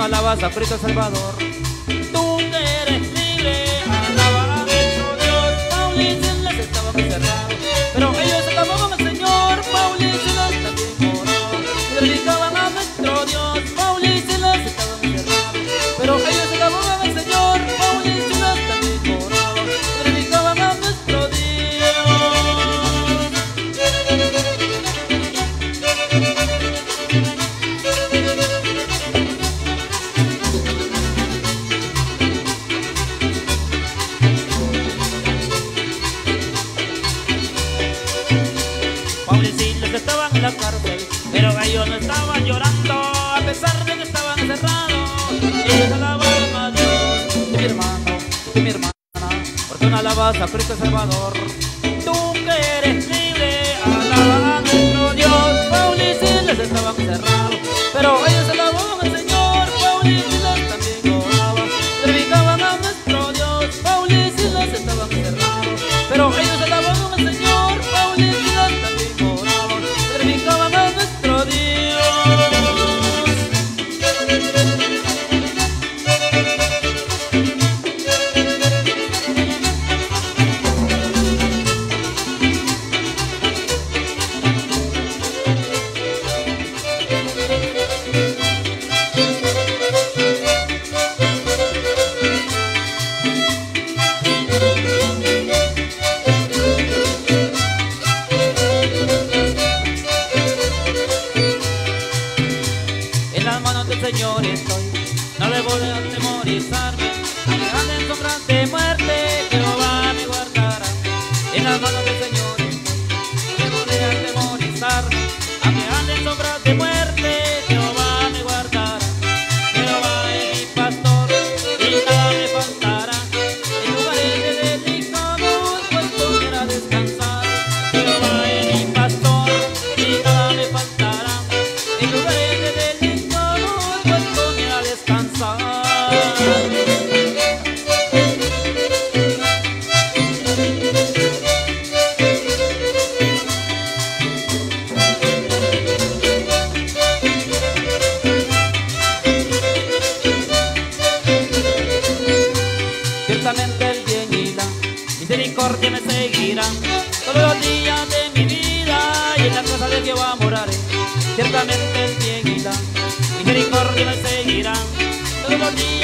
no alabas a Cristo Salvador. Tú que eres libre, alaba a nuestro Dios. Paul y Silas estaban encerrados, pero ellos alababan al Señor. Paul y Silas también oraban, glorificaban a nuestro Dios. Paul y Silas estaban encerrados, pero ellos alababan al Señor. Paul y Silas también oraban, glorificaban a nuestro Dios. Paul y Silas estaban en la cárcel, pero ellos no estaban llorando, a pesar de que estaban encerrados. Ellos alababan a Dios. Y mi hermano, y mi hermana, ¿por qué no alabas a Cristo Salvador? Tú que eres libre, alaba a nuestro Dios. Paul y Silas estaban encerrados, pero ellos alababan al Señor. Paul y Silas también oraban, glorificaban a nuestro Dios. Paul y Silas estaban encerrados, pero ellos alababan al Señor. Paul y Silas también oraban, glorificaban a nuestro Dios. En las manos del Señor estoy, no debo de atemorizarme, aunque ande en sombras de muerte, Jehová me guardará. En las manos del Señor estoy, no debo de atemorizarme, aunque ande en sombras de muerte, Jehová me guardará. Jehová es mi pastor y nada me faltará, en lugares de delicados puesto quiera descansar. Jehová es mi pastor y nada me faltará, en lugares de delicados puesto quiera descansar. Ciertamente el bien y la misericordia me seguirán todos los días de mi vida, y en la casa de Jehová moraré. Ciertamente el bien y la misericordia me seguirán todos los días